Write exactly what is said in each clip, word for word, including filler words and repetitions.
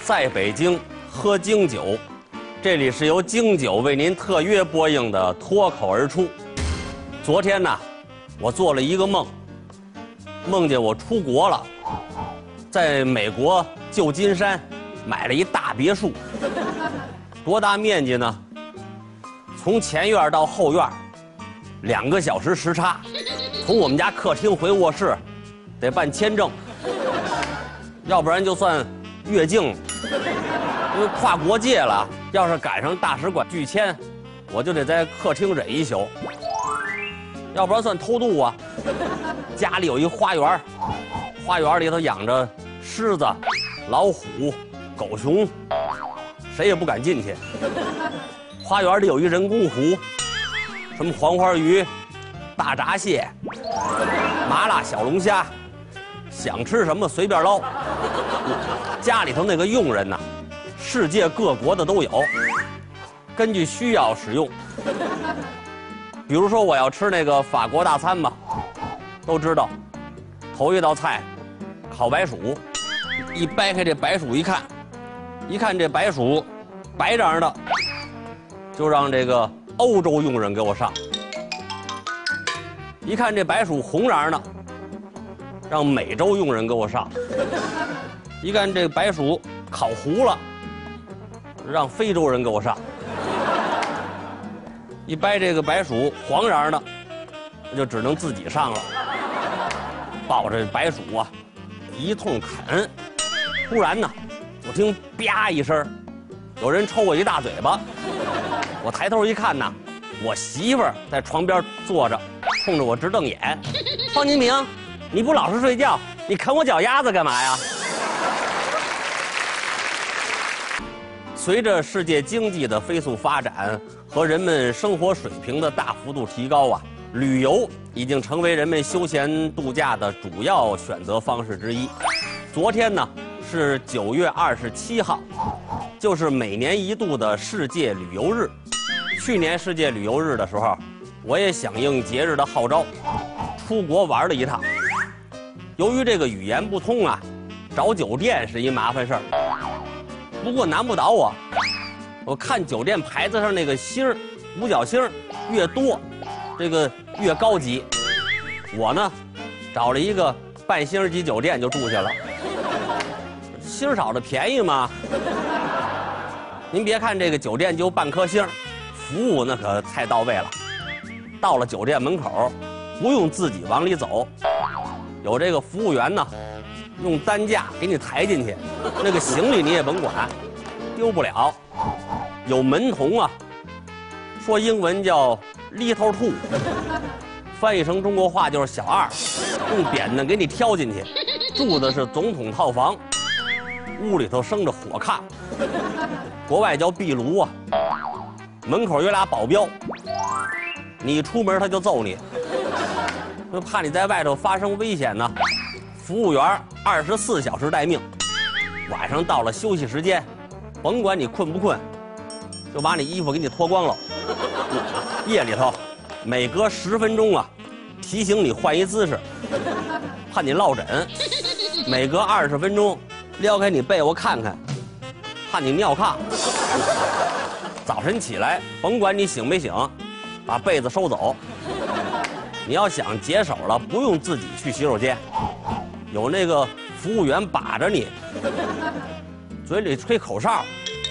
在北京喝京酒，这里是由京酒为您特约播映的脱口而出。昨天呢，我做了一个梦，梦见我出国了，在美国旧金山买了一大别墅，多大面积呢？从前院到后院，两个小时时差，从我们家客厅回卧室，得办签证，要不然就算越境，因为跨国界了。要是赶上大使馆拒签，我就得在客厅忍一宿，要不然算偷渡啊。家里有一花园，花园里头养着狮子、老虎、狗熊，谁也不敢进去。花园里有一人工湖，什么黄花鱼、大闸蟹、麻辣小龙虾，想吃什么随便捞。家里头那个佣人呐，世界各国的都有，根据需要使用。比如说我要吃那个法国大餐吧，都知道，头一道菜烤白薯，一掰开这白薯一看，一看这白薯白瓤的，就让这个欧洲佣人给我上；一看这白薯红瓤的，让美洲佣人给我上；一看这白薯烤糊了，让非洲人给我上；一掰这个白薯黄瓤的，那就只能自己上了。抱着白薯啊，一通啃。突然呢，我听啪一声，有人抽我一大嘴巴。我抬头一看呐，我媳妇儿在床边坐着，冲着我直瞪眼。方金平，你不老实睡觉，你啃我脚丫子干嘛呀？随着世界经济的飞速发展和人们生活水平的大幅度提高啊，旅游已经成为人们休闲度假的主要选择方式之一。昨天呢是九月二十七号，就是每年一度的世界旅游日。去年世界旅游日的时候，我也响应节日的号召，出国玩了一趟。由于这个语言不通啊，找酒店是一麻烦事儿。不过难不倒我，我看酒店牌子上那个星儿，五角星越多，这个越高级。我呢，找了一个半星级酒店就住下了。星少的便宜吗？您别看这个酒店就半颗星，服务那可太到位了。到了酒店门口，不用自己往里走，有这个服务员呢，用担架给你抬进去，那个行李你也甭管，丢不了。有门童啊，说英文叫 little two， 翻译成中国话就是小二，用扁担给你挑进去。住的是总统套房，屋里头生着火炕，国外叫壁炉啊。门口有俩保镖，你一出门他就揍你，就怕你在外头发生危险呢。服务员二十四小时待命，晚上到了休息时间，甭管你困不困，就把你衣服给你脱光了。夜里头每隔十分钟啊，提醒你换一姿势，怕你落枕；每隔二十分钟撩开你被窝看看，怕你尿炕。早晨起来，甭管你醒没醒，把被子收走。你要想解手了，不用自己去洗手间，有那个服务员把着你，嘴里吹口哨。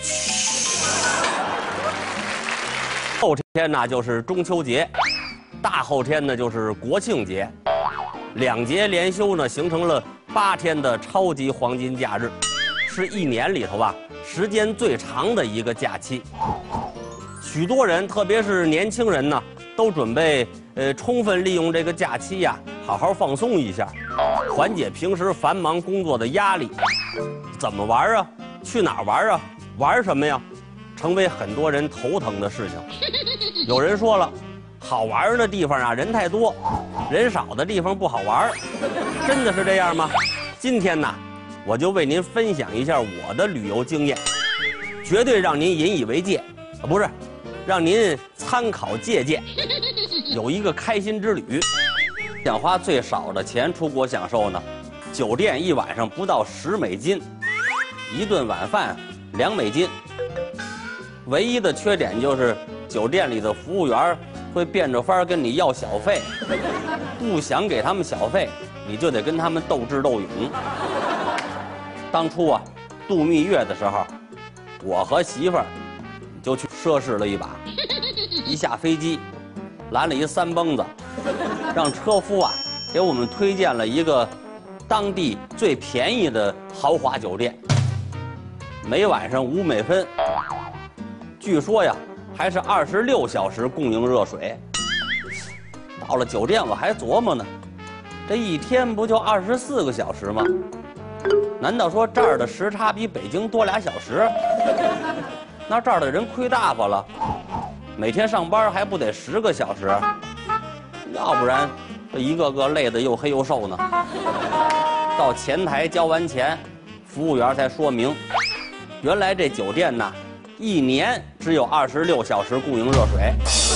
后天呢就是中秋节，大后天呢就是国庆节，两节连休呢形成了八天的超级黄金假日，是一年里头啊时间最长的一个假期。许多人，特别是年轻人呢，都准备呃充分利用这个假期呀，好好放松一下，缓解平时繁忙工作的压力。怎么玩啊？去哪儿玩啊？玩什么呀？成为很多人头疼的事情。有人说了，好玩的地方啊人太多，人少的地方不好玩。真的是这样吗？今天呢，我就为您分享一下我的旅游经验，绝对让您引以为戒啊，不是，让您参考借鉴，有一个开心之旅。想花最少的钱出国享受呢，酒店一晚上不到十美金， 一顿晚饭两美金。唯一的缺点就是酒店里的服务员会变着法儿跟你要小费，不想给他们小费，你就得跟他们斗智斗勇。当初啊，度蜜月的时候，我和媳妇儿就去奢侈了一把。一下飞机，来了一三蹦子，让车夫啊给我们推荐了一个当地最便宜的豪华酒店，每晚上五美分。据说呀，还是二十六小时供应热水。到了酒店，我还琢磨呢，这一天不就二十四个小时吗？难道说这儿的时差比北京多俩小时？那这儿的人亏大发了，每天上班还不得十个小时？要不然这一个个累得又黑又瘦呢。到前台交完钱，服务员才说明，原来这酒店呢，一年只有二十六小时供应热水。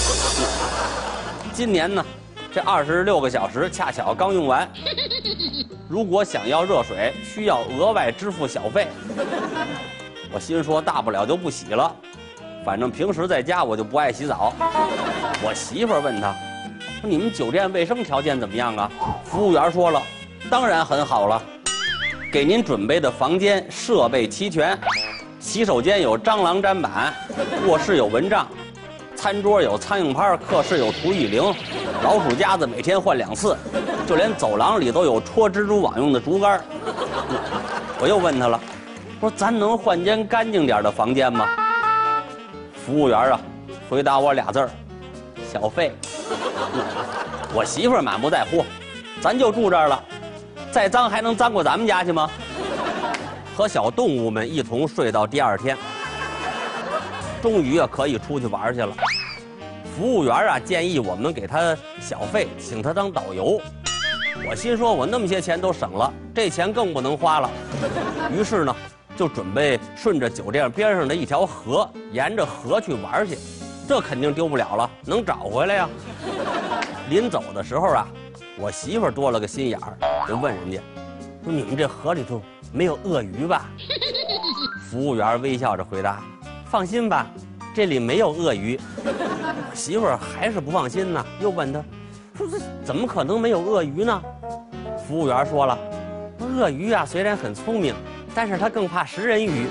今年呢，这二十六个小时恰巧刚用完。如果想要热水，需要额外支付小费。我心说，大不了就不洗了，反正平时在家我就不爱洗澡。我媳妇儿问他，说你们酒店卫生条件怎么样啊？服务员说了，当然很好了，给您准备的房间设备齐全，洗手间有蟑螂砧板，卧室有蚊帐，餐桌有苍蝇拍，客室有涂蚁灵，老鼠夹子每天换两次，就连走廊里都有戳蜘蛛网用的竹竿。我又问他了，说咱能换间干净点的房间吗？服务员啊，回答我俩字儿：小费。我媳妇儿满不在乎，咱就住这儿了，再脏还能脏过咱们家去吗？和小动物们一同睡到第二天，终于啊可以出去玩去了。服务员啊建议我们给他小费，请他当导游。我心说，我那么些钱都省了，这钱更不能花了。于是呢，就准备顺着酒店边上的一条河，沿着河去玩去。这肯定丢不了了，能找回来呀。临走的时候啊，我媳妇儿多了个心眼儿，就问人家说：“你们这河里头没有鳄鱼吧？”服务员微笑着回答：“放心吧，这里没有鳄鱼。”媳妇儿还是不放心呢，又问他说：“这怎么可能没有鳄鱼呢？”服务员说了：“鳄鱼啊，虽然很聪明，但是它更怕食人鱼。”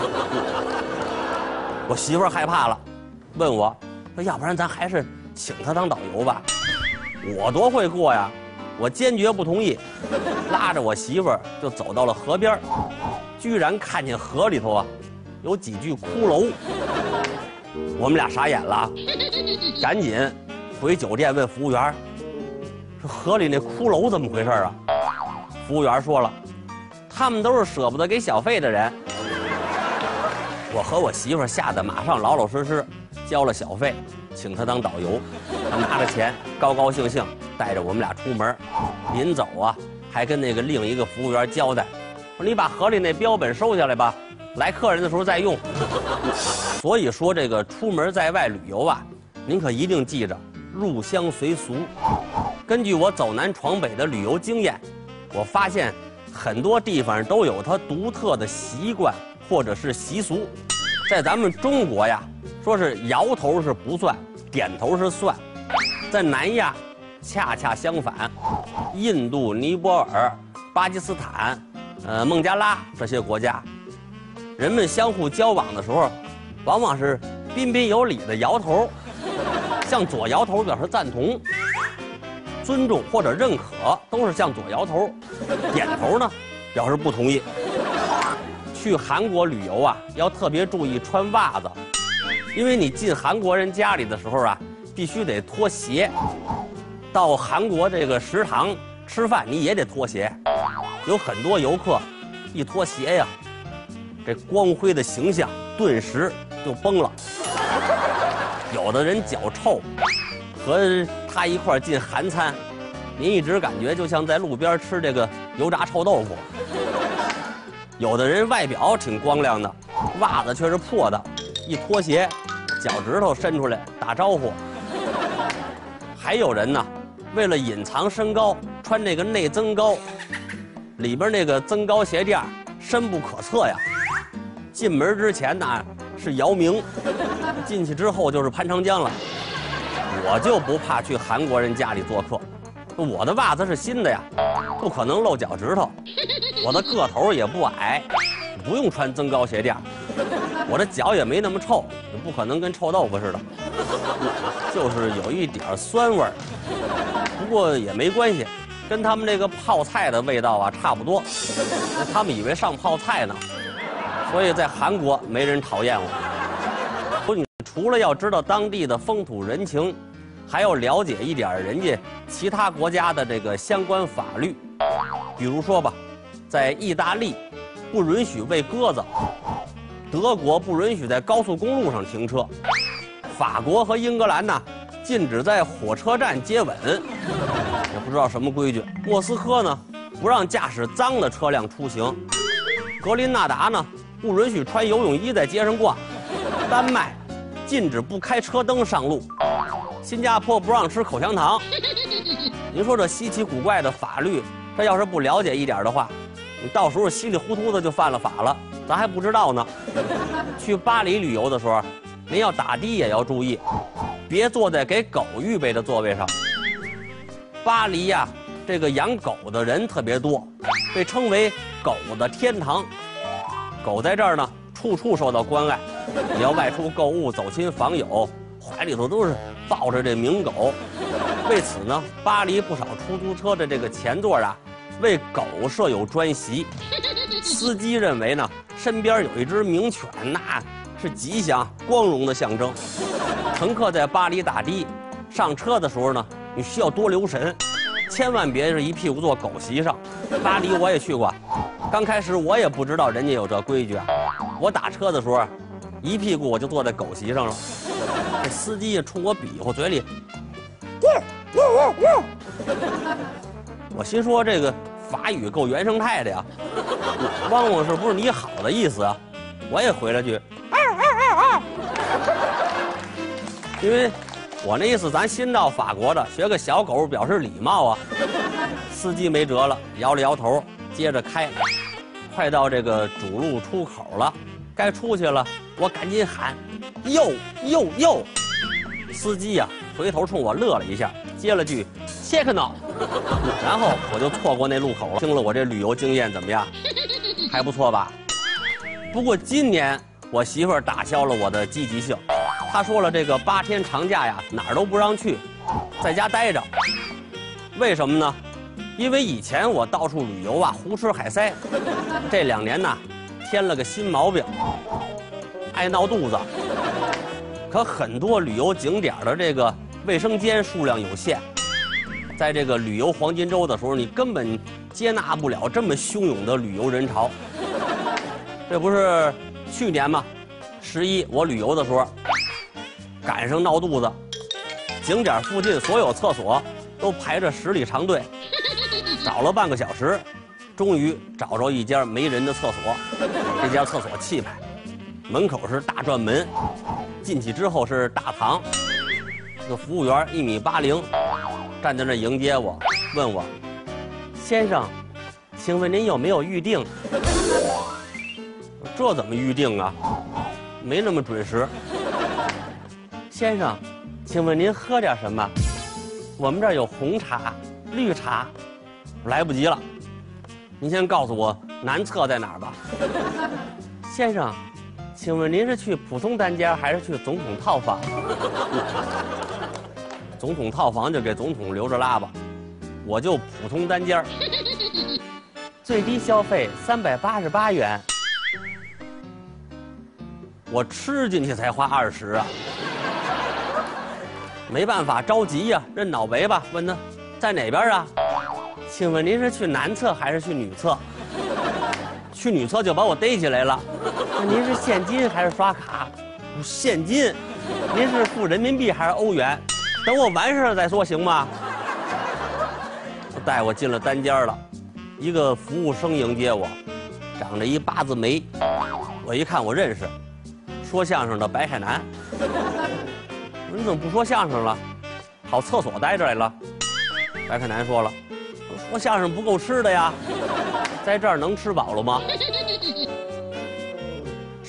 我媳妇儿害怕了，问我说：“要不然咱还是请他当导游吧？”我多会过呀，我坚决不同意，拉着我媳妇儿就走到了河边，居然看见河里头啊有几具骷髅。我们俩傻眼了，赶紧回酒店问服务员，说河里那骷髅怎么回事啊？服务员说了，他们都是舍不得给小费的人。我和我媳妇儿吓得马上老老实实交了小费，请他当导游。他拿着钱，高高兴兴带着我们俩出门。临走啊，还跟那个另一个服务员交代，说你把河里那标本收下来吧，来客人的时候再用。所以说这个出门在外旅游啊，您可一定记着入乡随俗。根据我走南闯北的旅游经验，我发现很多地方都有它独特的习惯或者是习俗。在咱们中国呀，说是摇头是不算，点头是算。在南亚恰恰相反，印度、尼泊尔、巴基斯坦、呃孟加拉这些国家，人们相互交往的时候，往往是彬彬有礼的摇头，向左摇头表示赞同、尊重或者认可，都是向左摇头；点头呢，表示不同意。去韩国旅游啊，要特别注意穿袜子，因为你进韩国人家里的时候啊，必须得脱鞋。到韩国这个食堂吃饭，你也得脱鞋。有很多游客一脱鞋呀，这光辉的形象顿时就崩了。有的人脚臭，和他一块进韩餐，您一直感觉就像在路边吃这个油炸臭豆腐。有的人外表挺光亮的，袜子却是破的，一脱鞋，脚趾头伸出来打招呼。还有人呢，为了隐藏身高，穿这个内增高，里边那个增高鞋垫深不可测呀， 进门之前呢是姚明，进去之后就是潘长江了。我就不怕去韩国人家里做客，我的袜子是新的呀，不可能露脚趾头。我的个头也不矮，不用穿增高鞋垫。我的脚也没那么臭，不可能跟臭豆腐似的，就是有一点酸味儿。不过也没关系，跟他们这个泡菜的味道啊差不多。他们以为上泡菜呢，所以在韩国没人讨厌我。你除了要知道当地的风土人情，还要了解一点人家其他国家的这个相关法律。比如说吧，在意大利不允许喂鸽子，德国不允许在高速公路上停车，法国和英格兰呢禁止在火车站接吻，也不知道什么规矩。莫斯科呢不让驾驶脏的车辆出行，格林纳达呢不允许穿游泳衣在街上逛，丹麦禁止不开车灯上路，新加坡不让吃口香糖。您说这稀奇古怪的法律，这要是不了解一点的话，你到时候稀里糊涂的就犯了法了，咱还不知道呢。去巴黎旅游的时候，您要打的也要注意，别坐在给狗预备的座位上。巴黎呀，这个养狗的人特别多，被称为狗的天堂。狗在这儿呢，处处受到关爱。你要外出购物、走亲访友，怀里头都是抱着这名狗。为此呢，巴黎不少出租车的这个前座啊，为狗设有专席。司机认为呢，身边有一只名犬，那是吉祥光荣的象征。乘客在巴黎打的，上车的时候呢，你需要多留神，千万别是一屁股坐狗席上。巴黎我也去过，刚开始我也不知道人家有这规矩啊。我打车的时候，一屁股我就坐在狗席上了。这司机也冲我比划，嘴里，我心说这个法语够原生态的呀，汪汪是不是你好的意思啊？我也回了句，因为我那意思咱新到法国的，学个小狗表示礼貌啊。司机没辙了，摇了摇头，接着开。快到这个主路出口了，该出去了，我赶紧喊哟哟哟。司机呀、啊、回头冲我乐了一下，接了句切克闹，然后我就错过那路口了。听了我这旅游经验怎么样？还不错吧？不过今年我媳妇儿打消了我的积极性，她说了这个八天长假呀哪儿都不让去，在家待着。为什么呢？因为以前我到处旅游啊，胡吃海塞，这两年呢添了个新毛病，爱闹肚子。可很多旅游景点的这个卫生间数量有限，在这个旅游黄金周的时候，你根本接纳不了这么汹涌的旅游人潮。这不是去年吗？十一我旅游的时候，赶上闹肚子，景点附近所有厕所都排着十里长队，找了半个小时，终于找着一家没人的厕所。这家厕所气派，门口是大转门，进去之后是大堂。这个服务员一米八零，站在那迎接我，问我：“先生，请问您有没有预定？”这怎么预定啊？没那么准时。先生，请问您喝点什么？我们这儿有红茶、绿茶。来不及了，您先告诉我男厕在哪儿吧。先生，请问您是去普通单间还是去总统套房？总统套房就给总统留着拉吧，我就普通单间。最低消费三百八十八元，我吃进去才花二十啊。没办法，着急呀、啊，认脑白吧。问他在哪边啊？请问您是去男厕还是去女厕？去女厕就把我逮起来了。那您是现金还是刷卡？现金。您是付人民币还是欧元？等我完事儿再说行吗？带我进了单间了，一个服务生迎接我，长着一八字眉。我一看我认识，说相声的白海南。你怎么不说相声了？跑厕所待着来了。白海南说了。说相声不够吃的呀，在这儿能吃饱了吗？